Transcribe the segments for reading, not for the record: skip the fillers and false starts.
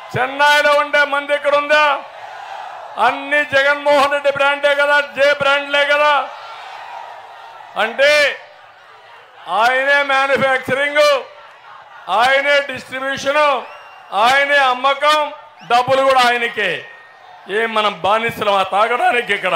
చెన్నైలో ఉండే మంది ఇక్కడ ఉందా? అన్ని జగన్మోహన్ రెడ్డి బ్రాండే కదా, జే బ్రాండ్లే కదా. అంటే ఆయనే మ్యానుఫ్యాక్చరింగ్, ఆయనే డిస్ట్రిబ్యూషన్, ఆయనే అమ్మకం, డబ్బులు కూడా ఆయనకే. ఏం మనం బానిసలమా తాగడానికి? ఇక్కడ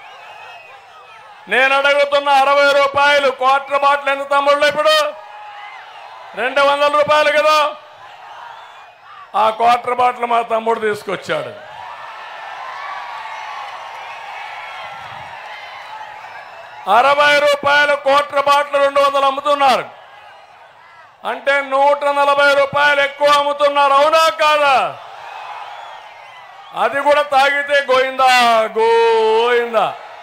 నేను అడుగుతున్న 60 రూపాయలు క్వార్టర్ బాటిల్ ఎంత తమ్ముళ్ళు? ఇప్పుడు 200 రూపాయలు కదా. ఆ క్వార్టర్ బాటిల్ మా తమ్ముడు తీసుకొచ్చాడు. ₹60 క్వార్టర్ బాటిల్ 200 అమ్ముతున్నారు అంటే 140 రూపాయలు ఎక్కువ అమ్ముతున్నారు. అవునా కాదా? అది కూడా తాగితే గోయిందా గోయిందా.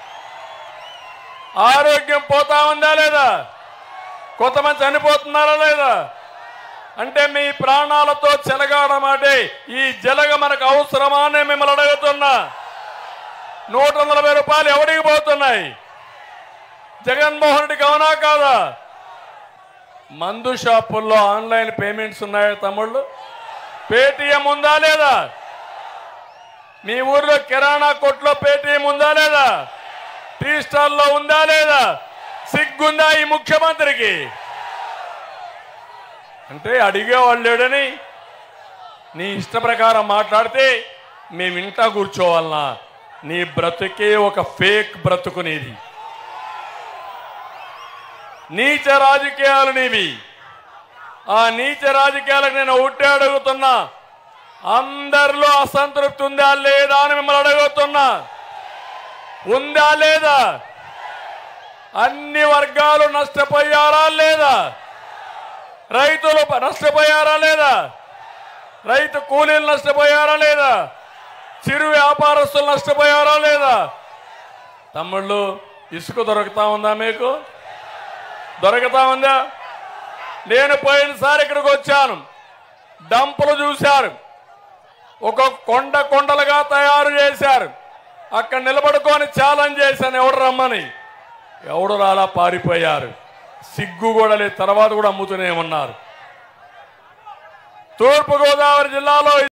ఆరోగ్యం పోతా ఉందా లేదా? కొంతమంది చనిపోతున్నారా లేదా? అంటే మీ ప్రాణాలతో చెలగాడమాటే ఈ జలగ మనకు అవసరమా అని మిమ్మల్ని అడుగుతున్నా. 140 రూపాయలు ఎవరికి పోతున్నాయి? జగన్మోహన్ రెడ్డికి. అవునా కాదా? మందు షాపుల్లో ఆన్లైన్ పేమెంట్స్ ఉన్నాయా తమ్ముళ్ళు? పేటీఎం ఉందా లేదా? మీ ఊర్లో కిరాణా కొట్లో పేటీఎం ఉందా లేదా? టీ స్టాల్లో ఉందా లేదా? సిగ్గుందా ఈ ముఖ్యమంత్రికి? అంటే అడిగేవాళ్ళు లేడని నీ ఇష్ట ప్రకారం మాట్లాడితే మేము ఇంటా కూర్చోవాలనా? నీ బ్రతుకే ఒక ఫేక్ బ్రతుకు నీది. నీచ రాజకీయాలు నీవి. ఆ నీచ రాజకీయాలకు నేను ఒకటే అడుగుతున్నా, అందరిలో అసంతృప్తి ఉందా లేదా అని మిమ్మల్ని అడుగుతున్నా. ఉందా లేదా? అన్ని వర్గాలు నష్టపోయారా లేదా? రైతులు నష్టపోయారా లేదా? రైతు కూలీలు నష్టపోయారా లేదా? చిరు వ్యాపారస్తులు నష్టపోయారా లేదా? తమ్ముళ్ళు, ఇసుక దొరుకుతా ఉందా మీకు? దొరుకుతా ఉందా? నేను పోయినసారి ఇక్కడికి వచ్చాను, డంపులు చూశారు. ఒక కొండలుగా తయారు చేశారు. అక్కడ నిలబడుకొని ఛాలెంజ్ చేశాను, ఎవడు రమ్మని. ఎవడు రాలా, పారిపోయారు. సిగ్గు కూడా లేదు. తర్వాత కూడా అమ్ముతూనే ఉన్నారు. తూర్పుగోదావరి జిల్లాలో